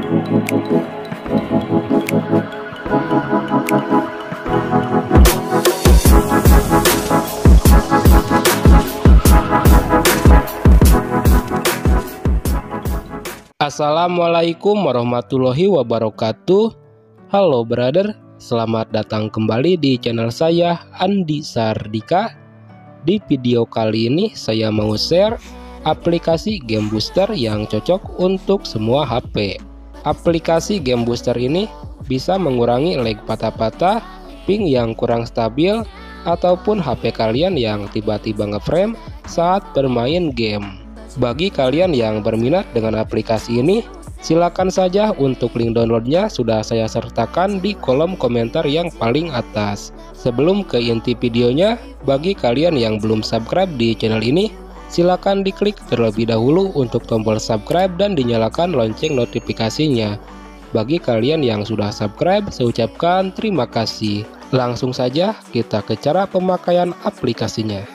Assalamualaikum warahmatullahi wabarakatuh. Halo brother, selamat datang kembali di channel saya Andi Sardika. Di video kali ini saya mau share aplikasi game booster yang cocok untuk semua HP. Aplikasi game booster ini bisa mengurangi lag patah-patah, ping yang kurang stabil, ataupun HP kalian yang tiba-tiba ngeframe saat bermain game. Bagi kalian yang berminat dengan aplikasi ini, silakan saja untuk link downloadnya sudah saya sertakan di kolom komentar yang paling atas. Sebelum ke inti videonya, bagi kalian yang belum subscribe di channel ini, silakan diklik terlebih dahulu untuk tombol subscribe dan dinyalakan lonceng notifikasinya. Bagi kalian yang sudah subscribe, saya ucapkan terima kasih. Langsung saja kita ke cara pemakaian aplikasinya.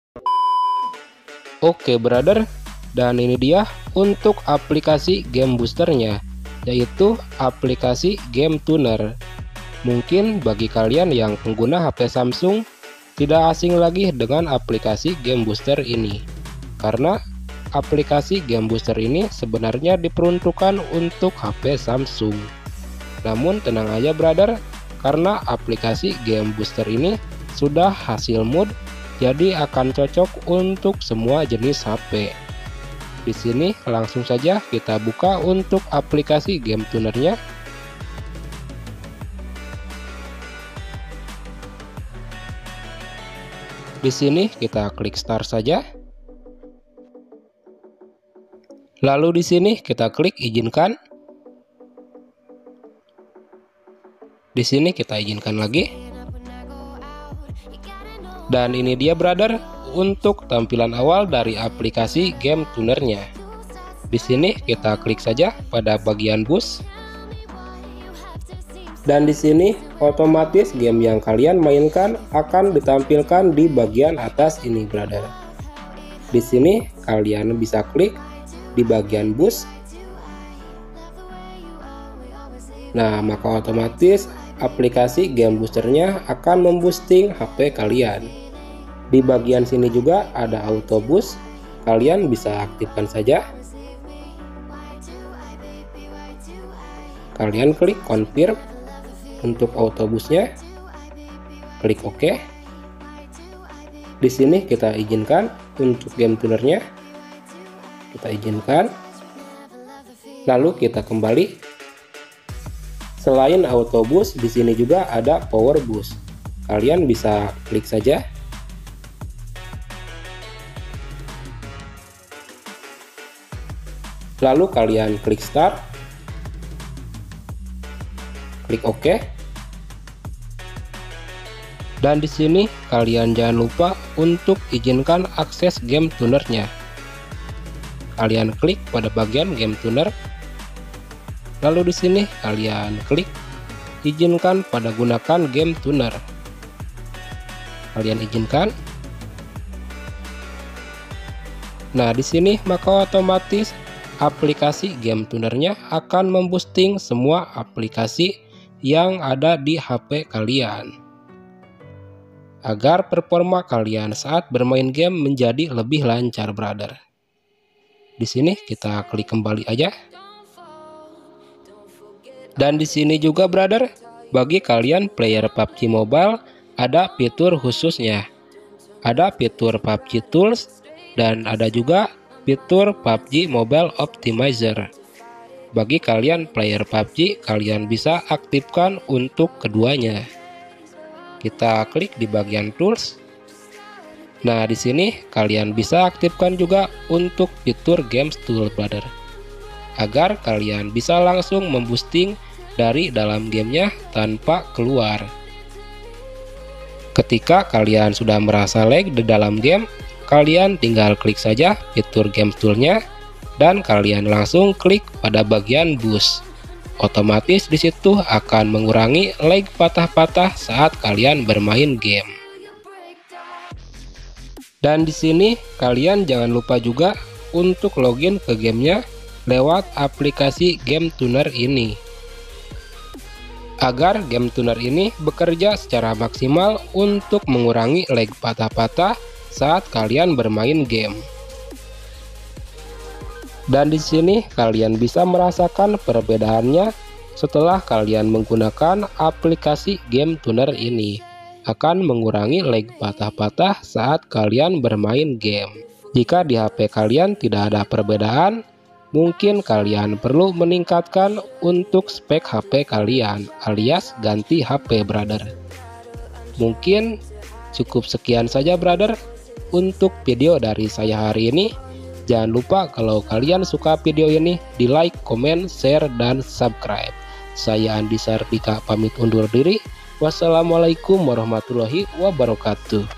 Oke brother, dan ini dia untuk aplikasi game boosternya, yaitu aplikasi Game Tuner. Mungkin bagi kalian yang pengguna HP Samsung tidak asing lagi dengan aplikasi game booster ini, karena aplikasi game booster ini sebenarnya diperuntukkan untuk HP Samsung. Namun tenang aja brother, karena aplikasi game booster ini sudah hasil mood, jadi akan cocok untuk semua jenis HP. Di sini langsung saja kita buka untuk aplikasi Game Tunernya. Di sini kita klik start saja. Lalu di sini kita klik izinkan. Di sini kita izinkan lagi. Dan ini dia brother, untuk tampilan awal dari aplikasi Game Tunernya. Di sini kita klik saja pada bagian bus. Dan di sini otomatis game yang kalian mainkan akan ditampilkan di bagian atas ini brother. Di sini kalian bisa klik di bagian bus. Nah, maka otomatis aplikasi game boosternya akan memboosting HP kalian. Di bagian sini juga ada auto boost, kalian bisa aktifkan saja. Kalian klik confirm untuk auto boostnya, klik OK. Di sini kita izinkan untuk game tunernya, kita izinkan. Lalu kita kembali. Selain auto boost, di sini juga ada power boost. Kalian bisa klik saja. Lalu kalian klik start, klik OK. Dan di sini kalian jangan lupa untuk izinkan akses game tunernya. Kalian klik pada bagian game tuner. Lalu di sini kalian klik izinkan pada gunakan game tuner. Kalian izinkan. Nah, di sini maka otomatis aplikasi game tunernya akan memboosting semua aplikasi yang ada di HP kalian, agar performa kalian saat bermain game menjadi lebih lancar brother. Di sini kita klik kembali aja. Dan di sini juga brother, bagi kalian player PUBG Mobile ada fitur khususnya. Ada fitur PUBG Tools dan ada juga fitur PUBG Mobile Optimizer. Bagi kalian player PUBG, kalian bisa aktifkan untuk keduanya. Kita klik di bagian tools. Nah, di sini kalian bisa aktifkan juga untuk fitur games tool brother, agar kalian bisa langsung memboosting dari dalam gamenya tanpa keluar. Ketika kalian sudah merasa lag di dalam game, kalian tinggal klik saja fitur game toolnya dan kalian langsung klik pada bagian boost. Otomatis di situ akan mengurangi lag patah-patah saat kalian bermain game. Dan di sini kalian jangan lupa juga untuk login ke gamenya lewat aplikasi Game Tuner ini. Agar Game Tuner ini bekerja secara maksimal untuk mengurangi lag patah-patah saat kalian bermain game. Dan di sini kalian bisa merasakan perbedaannya setelah kalian menggunakan aplikasi Game Tuner ini. Akan mengurangi lag patah-patah saat kalian bermain game. Jika di HP kalian tidak ada perbedaan, mungkin kalian perlu meningkatkan untuk spek HP kalian alias ganti HP, brother. Mungkin cukup sekian saja, brother, untuk video dari saya hari ini. Jangan lupa kalau kalian suka video ini, di like, komen, share, dan subscribe. Saya Andi Sardika pamit undur diri. Wassalamualaikum warahmatullahi wabarakatuh.